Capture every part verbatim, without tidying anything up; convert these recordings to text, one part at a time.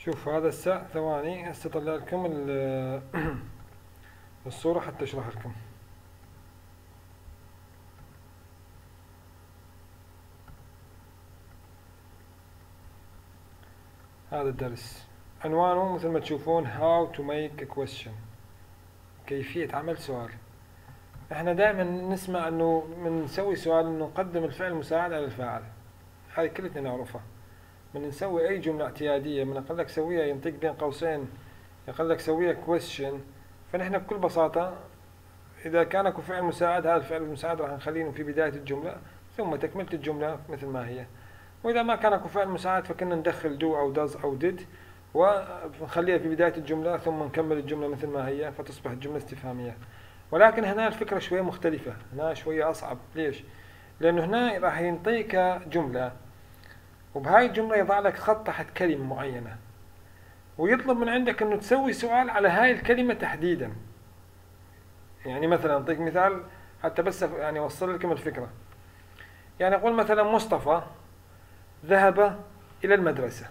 شوف هذا الساعة ثواني هسه اطلع لكم ال- الصورة حتى اشرح لكم. هذا الدرس عنوانه مثل ما تشوفون how to make a question، كيفية عمل سؤال. احنا دائما نسمع انه من نسوي سؤال انه نقدم الفعل المساعد على الفاعل، هذه كلنا نعرفها. من نسوي اي جملة اعتيادية من اقول لك سويها ينطق بين قوسين يقول لك سويها question، فنحن بكل بساطة إذا كان اكو فعل مساعد هذا الفعل المساعد راح نخليه في بداية الجملة ثم تكملة الجملة مثل ما هي. وإذا ما كان اكو فعل مساعد فكنا ندخل do أو does أو did ونخليها في بداية الجملة ثم نكمل الجملة مثل ما هي فتصبح الجملة استفهامية. ولكن هنا الفكرة شوية مختلفة، هنا شوية أصعب. ليش؟ لأنه هنا راح ينطيك جملة وبهاي الجملة يضع لك خط تحت كلمة معينة ويطلب من عندك أنه تسوي سؤال على هاي الكلمة تحديدا. يعني مثلا أعطيك مثال حتى بس يعني أوصل لكم الفكرة. يعني أقول مثلا مصطفى ذهب إلى المدرسة.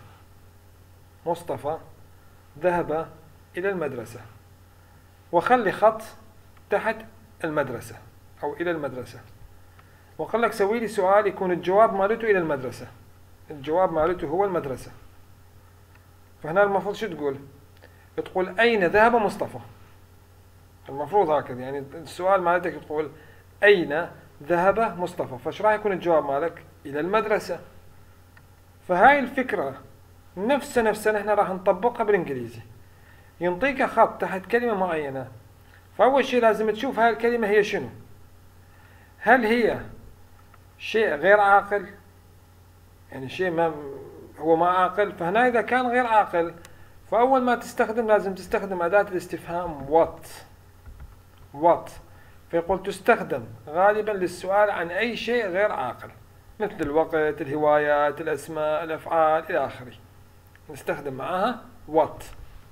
مصطفى ذهب إلى المدرسة وخلي خط تحت المدرسة أو إلى المدرسة وقال لك سوي لي سؤال يكون الجواب مالته إلى المدرسة، الجواب مالته هو المدرسة. فهنا المفروض شو تقول؟ تقول أين ذهب مصطفى؟ المفروض هكذا، يعني السؤال مالتك تقول أين ذهب مصطفى، فايش راح يكون الجواب مالك؟ إلى المدرسة. فهاي الفكرة نفسها نفسها نحن راح نطبقها بالإنجليزي. ينطيك خط تحت كلمة معينة، فأول شيء لازم تشوف هاي الكلمة هي شنو. هل هي شيء غير عاقل؟ يعني شيء ما هو ما عاقل، فهنا إذا كان غير عاقل فأول ما تستخدم لازم تستخدم أداة الاستفهام what. what فيقول تستخدم غالبا للسؤال عن أي شيء غير عاقل مثل الوقت، الهوايات، الأسماء، الأفعال إلى آخره، نستخدم معها what.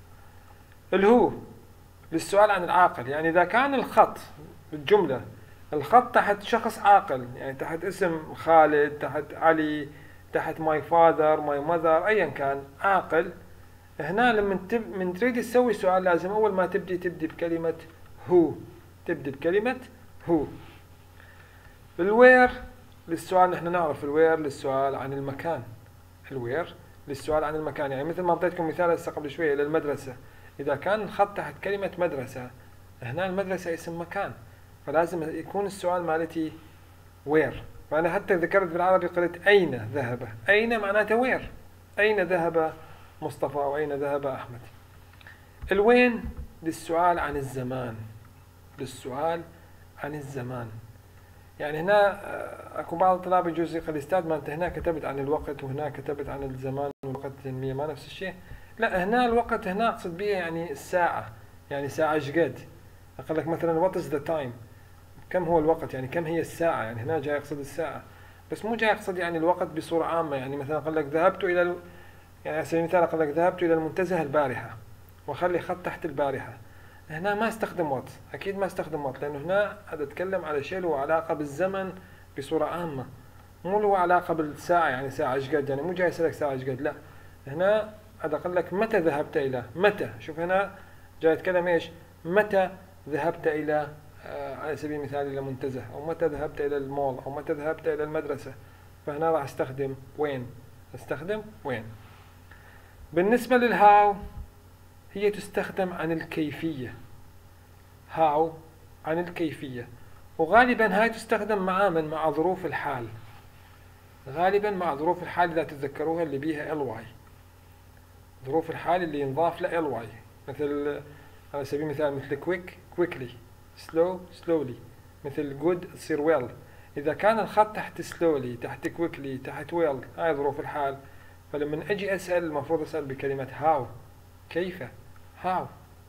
الهو للسؤال عن العاقل، يعني إذا كان الخط بالجملة الخط تحت شخص عاقل، يعني تحت اسم خالد، تحت علي، تحت my father my mother أيا كان عاقل، هنا لما تب... من تريد تسوي سؤال لازم أول ما تبدي تبدي بكلمة هو، تبدي بكلمة هو. الوير للسؤال نحن نعرف الوير للسؤال عن المكان، الوير للسؤال عن المكان، يعني مثل ما أعطيتكم مثال هسه قبل شوية إلى المدرسة، إذا كان الخط تحت كلمة مدرسة هنا المدرسة اسم مكان، فلازم يكون السؤال مالتي وير. فأنا حتى ذكرت بالعربي قلت أين ذهب، أين معناته وير، أين ذهب مصطفى أو أين ذهب أحمد. الوين للسؤال عن الزمان، للسؤال عن الزمان، يعني هنا اكو بعض الطلاب يجوز يقول الاستاذ ما انت هنا كتبت عن الوقت وهنا كتبت عن الزمان والوقت التنمية ما نفس الشيء. لا، هنا الوقت هنا اقصد به يعني الساعة، يعني ساعة ايش قد. اقول لك مثلا what is the time، كم هو الوقت، يعني كم هي الساعة، يعني هنا جاي يقصد الساعة بس مو جاي يقصد يعني الوقت بصورة عامة. يعني مثلا اقول لك ذهبت الى ال... يعني على سبيل المثال اقول لك ذهبت الى المنتزه البارحة واخلي خط تحت البارحة، هنا ما استخدم وات، اكيد ما استخدم وات، لانه هنا هذا اتكلم على شيء له علاقه بالزمن بصوره عامه، مو له علاقه بالساعه، يعني ساعه ايش قد، يعني مو جاي يسالك ساعه ايش قد، لا هنا هذا اقول لك متى ذهبت الى، متى، شوف هنا جاي يتكلم ايش، متى ذهبت الى آه على سبيل المثال الى منتزه، او متى ذهبت الى المول، او متى ذهبت الى المدرسه، فهنا راح استخدم وين، استخدم وين. بالنسبه للهاو هي تستخدم عن الكيفية، هاو عن الكيفية، وغالبا هاي تستخدم مع من، مع ظروف الحال، غالبا مع ظروف الحال إذا تتذكروها اللي بيها ly، ظروف الحال اللي ينضاف ل ly، مثل على سبيل المثال مثل quick quickly، slow slowly، مثل good تصير well. إذا كان الخط تحت slowly تحت quickly تحت well هاي ظروف الحال، فلما أجي أسأل المفروض أسأل بكلمة how، كيف، how.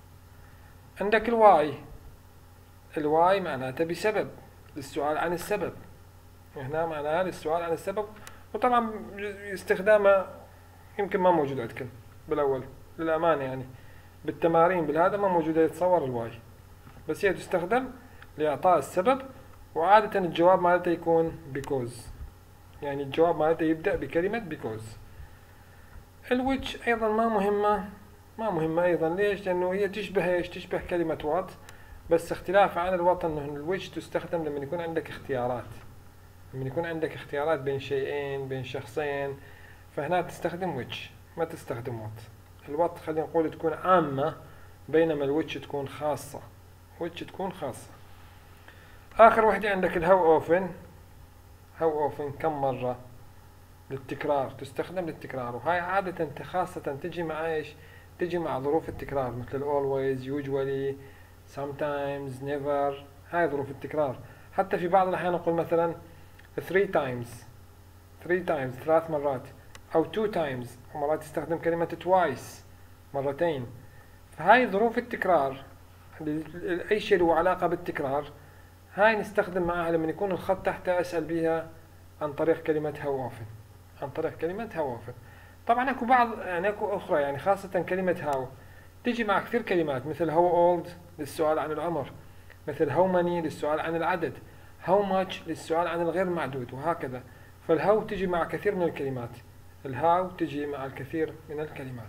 عندك الواي، الواي معناته بسبب، للسؤال عن السبب، هنا معناها للسؤال عن السبب، وطبعا استخدامه يمكن ما موجود عندكم بالأول للأمانة، يعني بالتمارين بالهذا ما موجودة يتصور الواي، بس هي تستخدم لإعطاء السبب، وعادة الجواب مالته يكون because، يعني الجواب مالته يبدأ بكلمة because. الويتش أيضا ما مهمة، ما مهمة أيضا. ليش؟ لأنه هي تشبه إيش؟ تشبه كلمة وات، بس اختلاف عن الوات أنه الويتش تستخدم لما يكون عندك اختيارات، لما يكون عندك اختيارات بين شيئين بين شخصين، فهنا تستخدم ويتش ما تستخدم وات. الوات خلينا نقول تكون عامة، بينما الويتش تكون خاصة، ويتش تكون خاصة. آخر وحدة عندك الهاو أوفن. هاو أوفن كم مرة؟ للتكرار، تستخدم للتكرار، وهاي عادة خاصة تجي مع إيش؟ تجي مع ظروف التكرار، مثل always, usually, sometimes, never. هاي ظروف التكرار. حتى في بعض الأحيان نقول مثلا three times three times ثلاث مرات، أو two times، ومرات تستخدم كلمة twice مرتين. فهاي ظروف التكرار، أي شيء له علاقة بالتكرار هاي نستخدم معها لما يكون الخط تحتها أسأل بها عن طريق كلمة how often، عن طريق كلمة how often. طبعا اكو بعض يعني اكو اخرى، يعني خاصة كلمة how تجي مع كثير كلمات، مثل how old للسؤال عن العمر، مثل how many للسؤال عن العدد، how much للسؤال عن الغير معدود، وهكذا. فالهاو تجي مع كثير من الكلمات، الهاو تجي مع الكثير من الكلمات.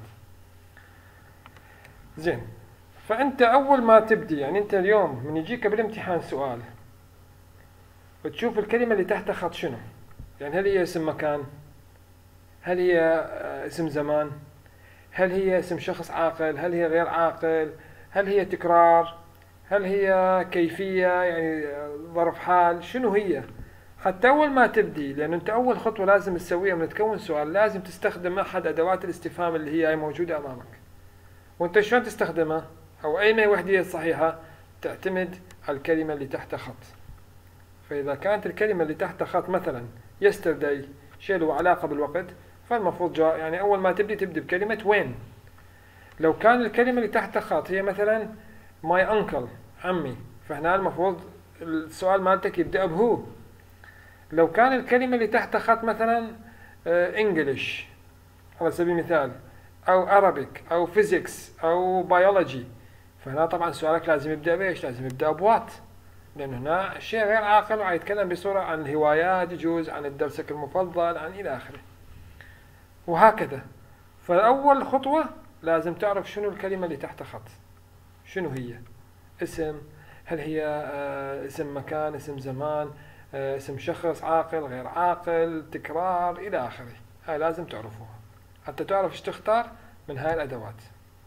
زين، فانت اول ما تبدي، يعني انت اليوم من يجيك بالامتحان سؤال وتشوف الكلمة اللي تحتها خط شنو، يعني هل هي اسم مكان، هل هي اسم زمان، هل هي اسم شخص عاقل، هل هي غير عاقل، هل هي تكرار، هل هي كيفية يعني ظرف حال، شنو هي؟ حتى أول ما تبدي، لأنه أنت أول خطوة لازم تسويها من تكون سؤال لازم تستخدم أحد أدوات الاستفهام اللي هي موجودة أمامك. وأنت شلون تستخدمها؟ أو أي ما وحدة الصحيحة تعتمد على الكلمة اللي تحت خط. فإذا كانت الكلمة اللي تحت خط مثلا yesterday شيء له علاقة بالوقت، فالمفروض جاء يعني أول ما تبدي تبدي بكلمة وين. لو كان الكلمة اللي تحت خط هي مثلا my uncle عمي، فهنا المفروض السؤال مالتك يبدأ بهو. لو كان الكلمة اللي تحت خط مثلا English على سبيل المثال، أو Arabic أو Physics أو Biology، فهنا طبعا سؤالك لازم يبدأ بإيش؟ لازم يبدأ بوات، لأنه هنا شيء غير عاقل ويتكلم بصورة عن الهوايات، يجوز عن درسك المفضل، عن إلى آخره، وهكذا. فأول خطوة لازم تعرف شنو الكلمة اللي تحت خط، شنو هي؟ اسم، هل هي اسم مكان، اسم زمان، اسم شخص عاقل غير عاقل، تكرار إلى آخره. هاي لازم تعرفوها حتى تعرف ايش تختار من هاي الأدوات.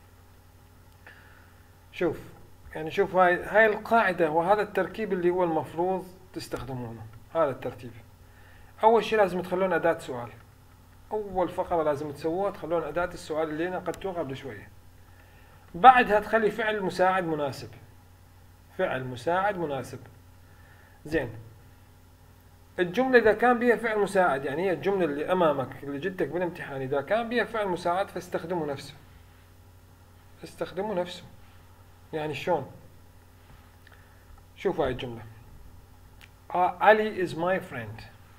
شوف يعني شوف هاي هاي القاعدة وهذا التركيب اللي هو المفروض تستخدمونه. هذا الترتيب. أول شيء لازم تخلون أداة سؤال. أول فقرة لازم تسووها تخلون أداة السؤال اللي نقدتوها قبل شوية. بعدها تخلي فعل مساعد مناسب. فعل مساعد مناسب. زين. الجملة إذا كان بها فعل مساعد، يعني هي الجملة اللي أمامك اللي جدتك بالامتحان إذا كان بها فعل مساعد فاستخدمه نفسه. استخدمه نفسه. يعني شلون؟ شوف هاي الجملة. علي is my friend.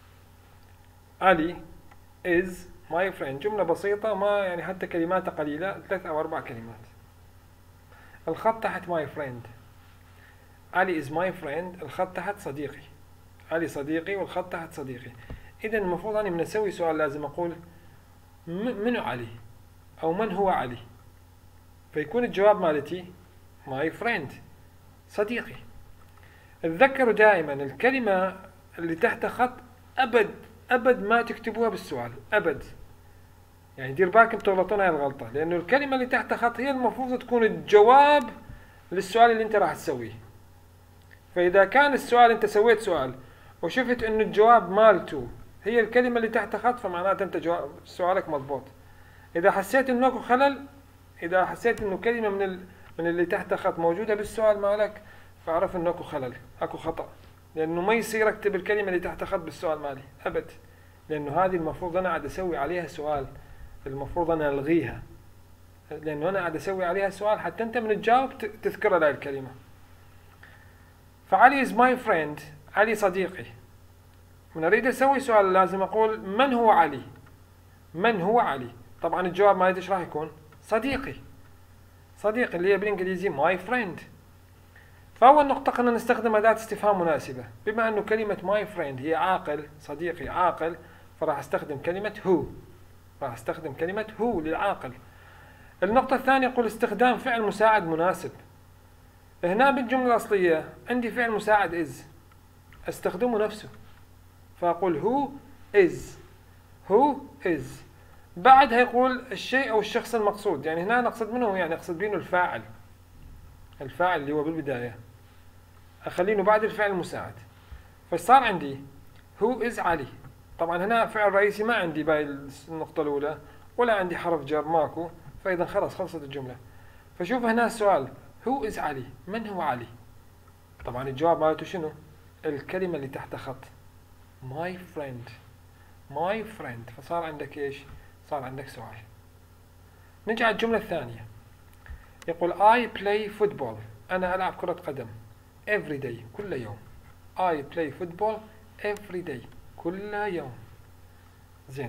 علي is my friend. جملة بسيطة، ما يعني حتى كلماتها قليلة، ثلاث أو أربع كلمات. الخط تحت my friend. علي is my friend، الخط تحت صديقي. علي صديقي والخط تحت صديقي. إذا المفروض أني من أسوي سؤال لازم أقول منو علي؟ أو من هو علي؟ فيكون الجواب مالتي my friend، صديقي. تذكروا دائما الكلمة اللي تحت خط أبد أبد ما تكتبوها بالسؤال، أبد. يعني دير بالكم تغلطون هاي الغلطة، لأنه الكلمة اللي تحت خط هي المفروض تكون الجواب للسؤال اللي أنت راح تسويه. فإذا كان السؤال أنت سويت سؤال وشفت إنه الجواب مالته هي الكلمة اللي تحت خط، فمعناته أنت جواب سؤالك مضبوط. إذا حسيت إنه أكو خلل، إذا حسيت إنه كلمة من ال... من اللي تحت خط موجودة بالسؤال مالك، فاعرف إنه أكو خلل، أكو خطأ، لأنه ما يصير أكتب الكلمة اللي تحت خط بالسؤال مالي أبد، لأنه هذه المفروض أنا قاعد أسوي عليها سؤال، المفروض أنا ألغيها، لأنه أنا قاعد أسوي عليها سؤال حتى أنت من تجاوب تذكر هاي الكلمة. فعلي is my friend، علي صديقي. من أريد أسوي سؤال لازم أقول من هو علي؟ من هو علي؟ طبعا الجواب مالتي ايش راح يكون؟ صديقي. صديقي اللي هي بالإنجليزي my friend. فأول نقطة خلينا نستخدم أداة استفهام مناسبة. بما أنه كلمة my friend هي عاقل، صديقي عاقل، فراح أستخدم كلمة who. راح استخدم كلمة هو للعاقل. النقطة الثانية يقول استخدام فعل مساعد مناسب. هنا بالجملة الأصلية عندي فعل مساعد is، استخدمه نفسه، فأقول who is. who is بعدها يقول الشيء أو الشخص المقصود، يعني هنا نقصد منه يعني أقصد بينه الفاعل، الفاعل اللي هو بالبداية أخلينه بعد الفعل المساعد. فصار عندي who is علي. طبعا هنا فعل رئيسي ما عندي باي النقطة الأولى، ولا عندي حرف جر ماكو، فإذا خلص خلصت الجملة. فشوف هنا السؤال who is علي، من هو علي؟ طبعا الجواب مالته شنو؟ الكلمة اللي تحت خط my friend. my friend. فصار عندك ايش؟ صار عندك سؤال. نجي على الجملة الثانية، يقول I play football، أنا ألعب كرة قدم every day، كل يوم. I play football every day، كل يوم. زين،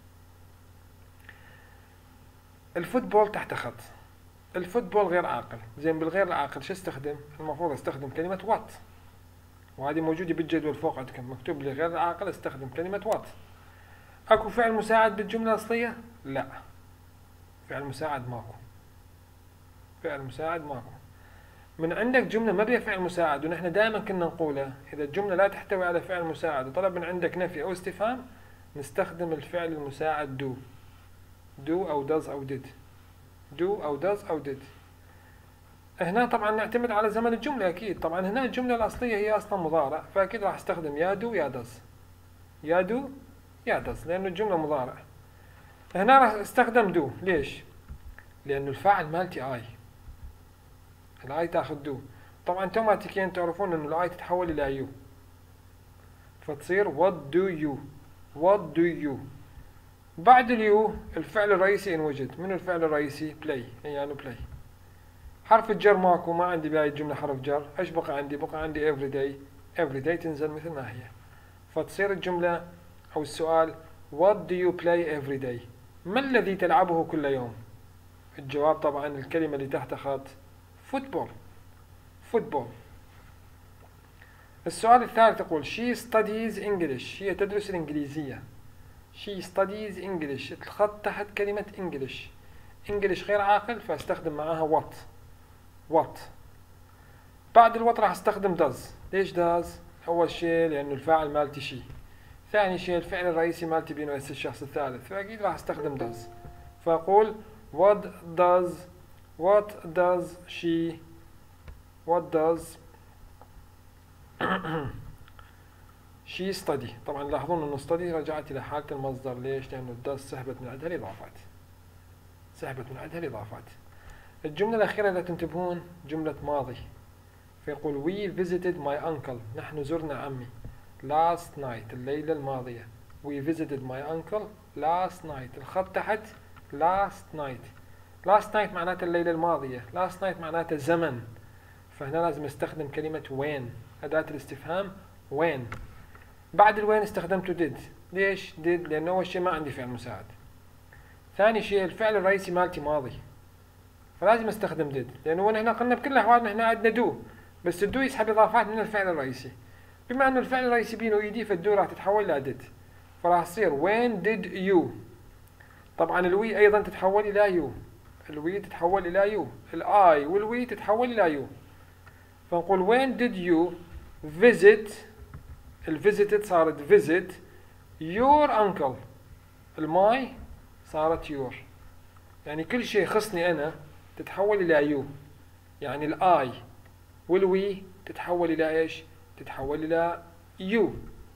الفوتبول تحت خط، الفوتبول غير عاقل. زين، بالغير العاقل شو استخدم؟ المفروض استخدم كلمة what، وهذه موجودة بالجدول فوق عندكم مكتوب لي غير العاقل استخدم كلمة what. اكو فعل مساعد بالجملة الأصلية؟ لا، فعل مساعد ماكو، فعل مساعد ماكو. من عندك جملة ما بيها فعل مساعد، ونحن دائما كنا نقولها إذا الجملة لا تحتوي على فعل مساعد وطلب من عندك نفي أو استفهام نستخدم الفعل المساعد do. do أو does أو did. do أو does أو did. هنا طبعا نعتمد على زمن الجملة أكيد. طبعا هنا الجملة الأصلية هي أصلا مضارع، فأكيد راح استخدم يا do يا does، يا do يا does، لأنه الجملة مضارع. هنا راح استخدم do. ليش؟ لأنه الفاعل مالتي I، الاي تاخذ دو. طبعا اوتوماتيكيا تعرفون انه الاي تتحول الى يو، فتصير what do you. what do you. بعد اليو الفعل الرئيسي ان وجد. منو الفعل الرئيسي؟ play، يعني play. حرف الجر ماكو، ما عندي بهاي الجملة حرف جر. ايش بقى عندي؟ بقى عندي every day. every day تنزل مثل ما هي، فتصير الجملة او السؤال what do you play every day، ما الذي تلعبه كل يوم؟ الجواب طبعا الكلمة اللي تحت خط فوتبول. فوتبول. السؤال الثالث يقول she studies English، هي تدرس الإنجليزية. she studies English، الخط تحت كلمة English. English غير عاقل فاستخدم معاها what. what. بعد الوات راح استخدم does. ليش does؟ أول شيء لأنه الفاعل مالتي شي، ثاني شيء الفعل الرئيسي مالتي بينه اس الشخص الثالث، فأكيد راح استخدم does. فأقول what does what does she what does she study. طبعا لاحظون انه study رجعت الى حالة المصدر. ليش؟ لانه does سحبت من عندها الاضافات، سحبت من عندها الاضافات. الجملة الاخيرة اذا تنتبهون جملة ماضي، فيقول we visited my uncle، نحن زرنا عمي last night، الليلة الماضية. we visited my uncle last night، الخط تحت last night. last night معناته الليلة الماضية، last night معناته زمن، فهنا لازم استخدم كلمة when، أداة الاستفهام when. بعد الوين استخدمته did. ليش did؟ لأنه أول شيء ما عندي فعل مساعد، ثاني شيء الفعل الرئيسي مالتي ماضي، فلازم استخدم did، لأنه هنا قلنا بكل الأحوال نحن عندنا do، بس الدو يسحب إضافات من الفعل الرئيسي. بما أنه الفعل الرئيسي بينه ايدي فالدو راح تتحول إلى did، فراح تصير when did you. طبعا الوي أيضا تتحول إلى يو، الوي تتحول إلى يو، الآي والوي تتحول إلى يو. فنقول when did you visit، الفيزيتد صارت visit your uncle، الماي صارت your، يعني كل شيء خصني أنا تتحول إلى يو. يعني الآي والوي تتحول إلى إيش؟ تتحول إلى يو.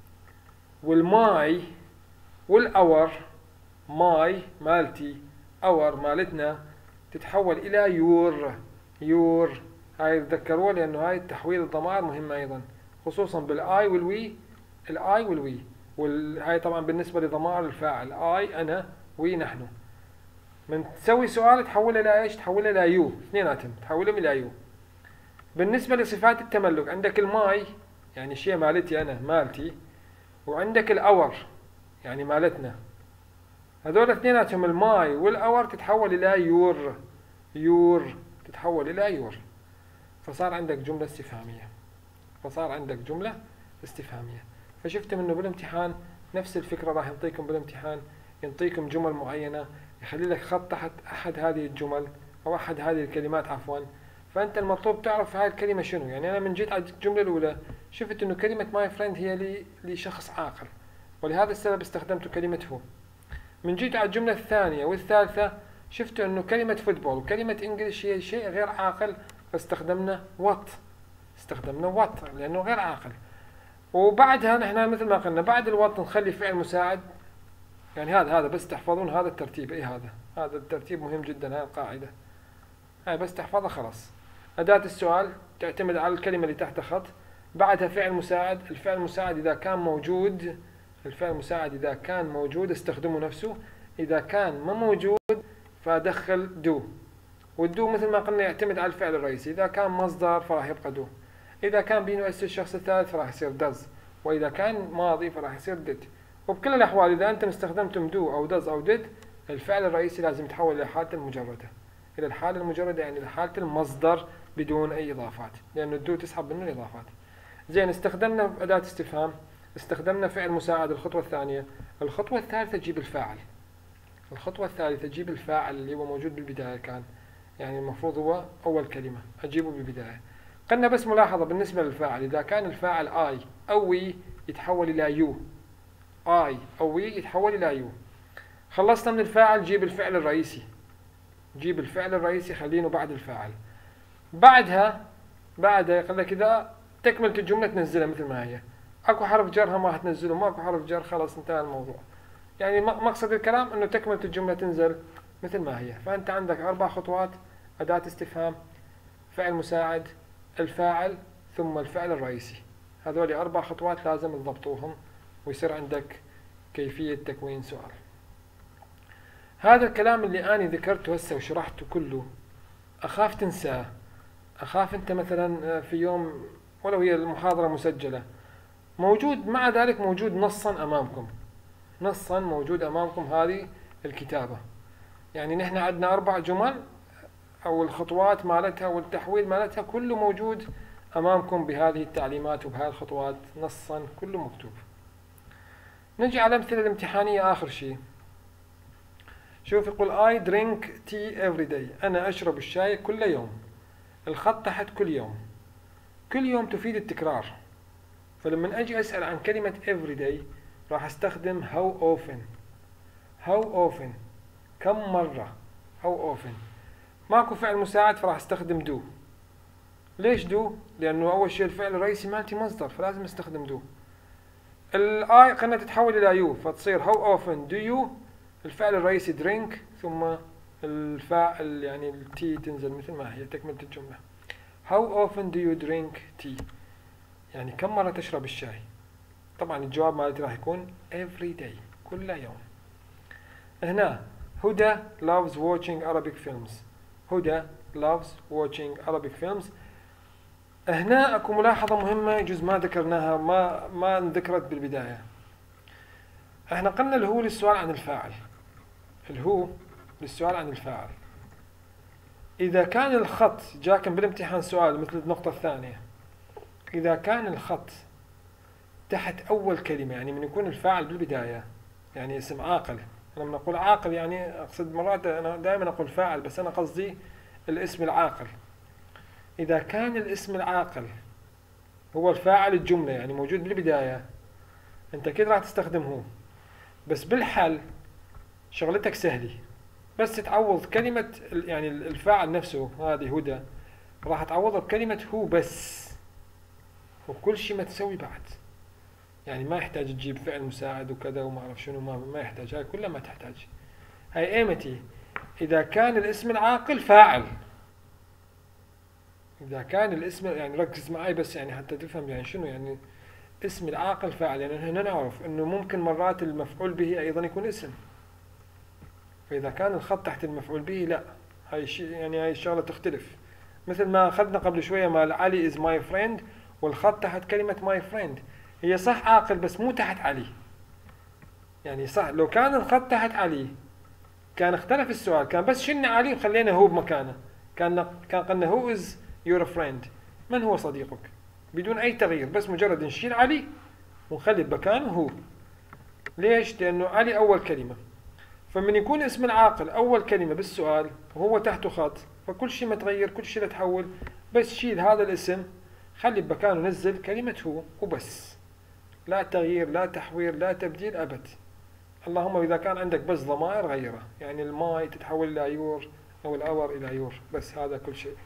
والماي والأور، ماي مالتي أور مالتنا تتحول إلى يور. يور هاي تذكروها لأنه هاي تحويل الضمائر مهمة أيضا، خصوصا بالآي والوي. الآي والوي والهاي طبعا بالنسبة لضمائر الفاعل آي أنا، وي نحن. من تسوي سؤال تحولها إلى إيش؟ تحولها إلى يو، اثنيناتهم تحولهم إلى يو. بالنسبة لصفات التملك عندك الماي يعني شيء مالتي أنا مالتي، وعندك الأور يعني مالتنا. هذول اثنيناتهم الماي والأور تتحول إلى يور. يور تتحول إلى يور، فصار عندك جملة استفهامية، فصار عندك جملة استفهامية. فشفت منه بالامتحان نفس الفكرة راح يعطيكم بالامتحان، ينطيكم جمل معينة، يخلي لك خط تحت أحد هذه الجمل أو أحد هذه الكلمات عفوا، فأنت المطلوب تعرف هاي الكلمة شنو. يعني أنا من جيت على الجملة الأولى شفت إنه كلمة ماي فريند هي لي لشخص عاقل، ولهذا السبب استخدمت كلمة هو. من جيت على الجملة الثانية والثالثة شفت إنه كلمة فوتبول وكلمة إنجليش هي شيء غير عاقل، فاستخدمنا وات، استخدمنا وات لأنه غير عاقل. وبعدها نحن مثل ما قلنا بعد الوات نخلي فعل مساعد. يعني هذا هذا بس تحفظون هذا الترتيب، اي هذا هذا الترتيب مهم جدا، هاي القاعدة هاي بس تحفظها خلاص. أداة السؤال تعتمد على الكلمة اللي تحت خط، بعدها فعل مساعد. الفعل المساعد إذا كان موجود، الفعل المساعد إذا كان موجود استخدمه نفسه، إذا كان ما موجود فأدخل دو. والدو مثل ما قلنا يعتمد على الفعل الرئيسي، إذا كان مصدر فراح يبقى دو، إذا كان بينو الشخص الثالث فراح يصير دز، وإذا كان ماضي فراح يصير ديد. وبكل الأحوال إذا أنتم استخدمتم دو أو دز أو ديد، الفعل الرئيسي لازم يتحول إلى حالة المجردة، إلى الحالة المجردة يعني لحالة المصدر بدون أي إضافات، لأن الدو تسحب منه الإضافات. زين، استخدمنا أداة استفهام، استخدمنا فعل مساعد. الخطوة الثانية، الخطوة الثالثة تجيب الفاعل. الخطوة الثالثة تجيب الفاعل اللي هو موجود بالبداية، كان يعني المفروض هو أول كلمة أجيبه بالبداية. قلنا بس ملاحظة بالنسبة للفاعل، إذا كان الفاعل آي أو وي يتحول إلى يو، آي أو وي يتحول إلى يو. خلصنا من الفاعل، جيب الفعل الرئيسي، جيب الفعل الرئيسي خلينه بعد الفاعل. بعدها بعدها يقول لك إذا تكملة الجملة تنزلها مثل ما هي، أكو حرف جرها ما هتنزله، ما أكو حرف جر خلاص انتهى الموضوع. يعني مقصد الكلام إنه تكملة الجملة تنزل مثل ما هي. فأنت عندك أربع خطوات: أداة استفهام، فعل مساعد، الفاعل، ثم الفعل الرئيسي. هذول أربع خطوات لازم تضبطوهم ويصير عندك كيفية تكوين سؤال. هذا الكلام اللي أنا ذكرته هسه وشرحته كله أخاف تنساه، أخاف أنت مثلا في يوم ولو هي المحاضرة مسجلة موجود، مع ذلك موجود نصا أمامكم، نصا موجود أمامكم هذه الكتابة. يعني نحن عندنا أربع جمل أو الخطوات مالتها والتحويل مالتها كله موجود أمامكم بهذه التعليمات وبهذه الخطوات نصا كله مكتوب. نجي على الأمثلة الامتحانية آخر شيء. شوف يقول I drink tea every day، أنا أشرب الشاي كل يوم. الخط تحت كل يوم، كل يوم تفيد التكرار. فلما أجي أسأل عن كلمة every day راح أستخدم how often. how often كم مرة، how often. ماكو فعل مساعد فراح أستخدم do. ليش do؟ لأنه أول شيء الفعل الرئيسي مالتي مصدر فلازم أستخدم do. الآي قلنا تتحول إلى يو فتصير how often do you، الفعل الرئيسي drink، ثم الفاعل يعني التي تنزل مثل ما هي تكملة الجملة. how often do you drink tea، يعني كم مرة تشرب الشاي. طبعا الجواب مالتي راح يكون every day، كل يوم. هنا هدى loves watching Arabic films، هدى loves watching Arabic films. هنا اكو ملاحظة مهمة يجوز ما ذكرناها، ما ما ذكرت بالبداية. احنا قلنا الهو للسؤال عن الفاعل، الهو للسؤال عن الفاعل. اذا كان الخط جاكم بالامتحان سؤال مثل النقطة الثانية، اذا كان الخط تحت اول كلمة يعني من يكون الفاعل بالبداية، يعني اسم عاقل. لما نقول عاقل يعني اقصد مرات انا دائما اقول فاعل بس انا قصدي الاسم العاقل. إذا كان الاسم العاقل هو الفاعل الجملة يعني موجود بالبداية، أنت كده راح تستخدم هو. بس بالحل شغلتك سهلة، بس تعوض كلمة يعني الفاعل نفسه هذه هدى راح تعوضها بكلمة هو بس، وكل شيء ما تسوي بعد. يعني ما يحتاج تجيب فعل مساعد وكذا وما أعرف شنو، ما ما يحتاج، هاي كلها ما تحتاج. هاي ايمتي إذا كان الاسم العاقل فاعل. إذا كان الاسم يعني ركز معي بس يعني حتى تفهم يعني شنو يعني اسم العاقل فاعل. يعني هنا نعرف إنه ممكن مرات المفعول به أيضا يكون اسم، فإذا كان الخط تحت المفعول به لا، هاي الشيء يعني هاي الشغلة تختلف. مثل ما أخذنا قبل شوية مال علي is my friend والخط تحت كلمة my friend، هي صح عاقل بس مو تحت علي. يعني صح لو كان الخط تحت علي كان اختلف السؤال، كان بس شلنا علي وخلينا هو بمكانه، كان كان قلنا who is your friend، من هو صديقك، بدون أي تغيير، بس مجرد نشيل علي ونخلي بمكانه هو. ليش؟ لأنه علي أول كلمة، فمن يكون اسم العاقل أول كلمة بالسؤال وهو تحته خط، فكل شيء متغير، كل شيء متحول، بس شيل هذا الاسم خلي بمكانه نزل كلمة هو وبس، لا تغيير لا تحوير لا تبديل أبد. اللهم إذا كان عندك بس ضمائر غيره، يعني الماي تتحول إلى يور أو الأور إلى يور، بس هذا كل شيء.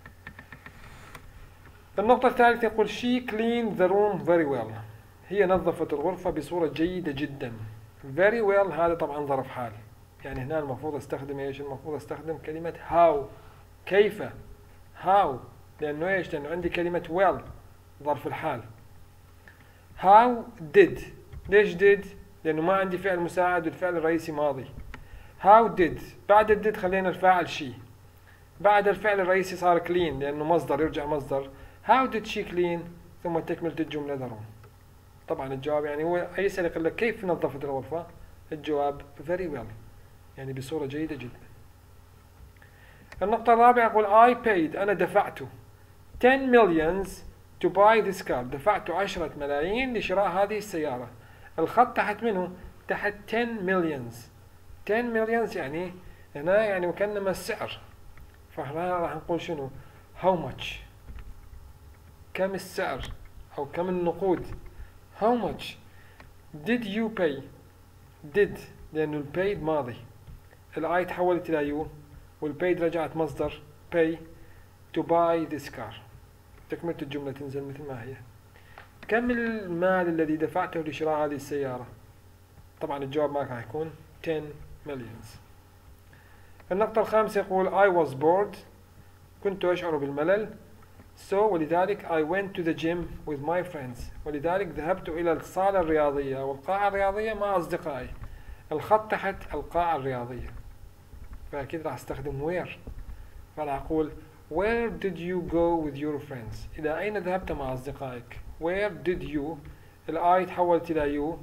النقطة الثالثة يقول she cleaned the room very well. هي نظفت الغرفة بصورة جيدة جدا. very well هذا طبعا ظرف حال، يعني هنا المفروض استخدم ايش؟ المفروض استخدم كلمة how، كيف، how، لأنه ايش؟ لأنه عندي كلمة well ظرف الحال. how did، ليش did؟ لأنه ما عندي فعل مساعد والفعل الرئيسي ماضي. how did، بعد ال did خلينا الفاعل she، بعد الفعل الرئيسي صار clean لأنه مصدر يرجع مصدر. how did she clean ثم تكملة الجملة the room. طبعا الجواب يعني هو يسأل يقول لك كيف نظفت الغرفة؟ الجواب very well، يعني بصورة جيدة جدا. النقطة الرابعة يقول I paid، أنا دفعته ten millions to buy this car، دفعت عشرة ملايين لشراء هذه السيارة. الخط تحت منه تحت ten millions، ten millions يعني هنا يعني وكأنما السعر، فهنا راح نقول شنو؟ how much، كم السعر أو كم النقود. how much did you pay، did لأنه البايد ماضي، الآي تحولت إلى يو والبايد رجعت مصدر pay to buy this car، تكملة الجملة تنزل مثل ما هي. كم المال الذي دفعته لشراء هذه السيارة؟ طبعا الجواب معك راح يكون ten millions. النقطة الخامسة يقول I was bored، كنت أشعر بالملل. so ولذلك I went to the gym with my friends، ولذلك ذهبت إلى الصالة الرياضية والقاعة الرياضية مع أصدقائي. الخط تحت القاعة الرياضية، فأكيد راح استخدم where، فراح أقول where did you go with your friends، إلى أين ذهبت مع أصدقائك. where did you، الآي تحولت إلى يو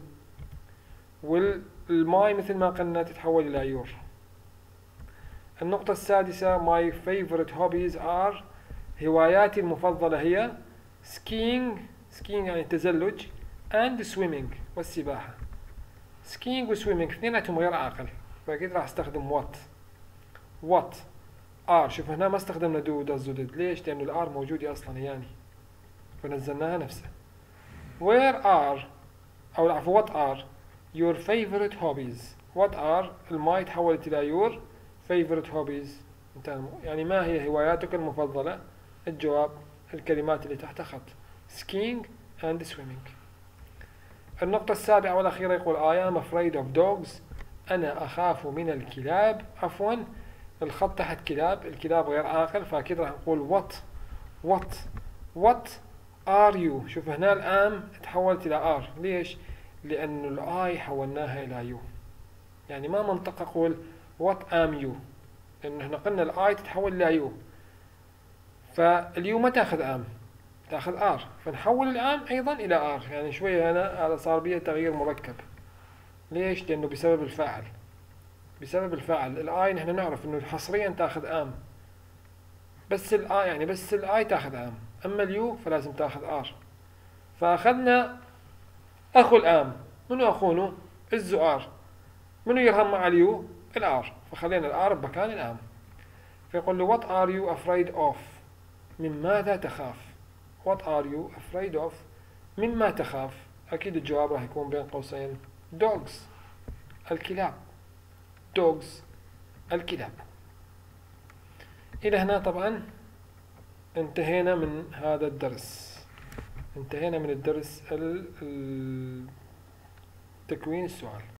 والماي مثل ما قلنا تتحول إلى يور. النقطة السادسة my favorite hobbies are، هواياتي المفضلة هي skiing، skiing يعني التزلج، and swimming والسباحة. skiing و swimming اثنيناتهم غير عاقل، فأكيد راح استخدم what. what are، شوف هنا ما استخدمنا do does do did، ليش؟ لأنه الار موجودة أصلا يعني فنزلناها نفسها. where are أو العفو what are your favorite hobbies. what are الماي تحولت إلى your favorite hobbies، يعني ما هي هواياتك المفضلة؟ الجواب الكلمات اللي تحت خط skiing and swimming. النقطة السابعة والأخيرة يقول I am afraid of dogs، أنا أخاف من الكلاب. عفوا الخط تحت كلاب، الكلاب غير عاقل، فأكيد راح نقول what. what what are you، شوف هنا الآم تحولت إلى R، ليش؟ لأنه الآي حولناها إلى يو، يعني ما منطق أقول what am you، لأنه احنا قلنا الآي تتحول إلى يو، فاليو ما تاخذ آم تاخذ آر، فنحول الآم أيضا إلى آر، يعني شوية هنا هذا صار بيه تغيير مركب. ليش؟ لأنه بسبب الفاعل، بسبب الفاعل. الآي نحن نعرف إنه حصريا تاخذ آم، بس الآي يعني بس الآي تاخذ آم، أما اليو فلازم تاخذ آر. فأخذنا أخو الآم، منو أخونه؟ الزؤار، منو يرهم مع اليو؟ الآر، فخلينا الآر بمكان الآم. فيقول له what are you afraid of، من ماذا تخاف؟ what are you afraid of، مما تخاف. أكيد الجواب راح يكون بين قوسين dogs، الكلاب، dogs الكلاب. إلى هنا طبعا انتهينا من هذا الدرس، انتهينا من الدرس التكوين السؤال.